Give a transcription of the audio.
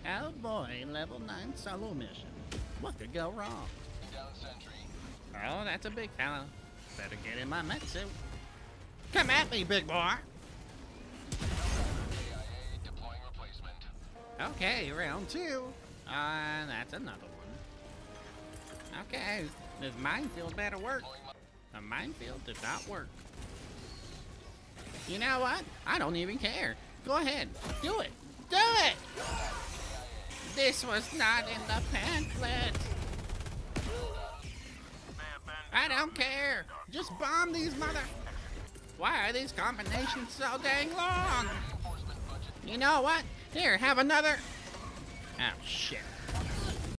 Oh boy, level 9 solo mission. What could go wrong? Down sentry. Oh, that's a big fella. Better get in my med suit. Come at me, big boy. AIA deploying replacement. Okay, round 2. That's another one. Okay, this minefield better work. The minefield did not work. You know what? I don't even care. Go ahead. Do it. Do it! This was not in the pamphlet. I don't care. Just bomb these mother... Why are these combinations so dang long? You know what? Here, have another... Oh, shit.